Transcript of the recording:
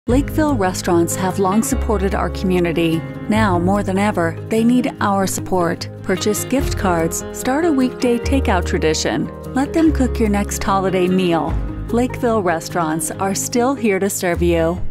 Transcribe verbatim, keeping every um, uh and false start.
Lakeville restaurants have long supported our community. Now, more than ever, they need our support. Purchase gift cards, start a weekday takeout tradition. Let them cook your next holiday meal. Lakeville restaurants are still here to serve you.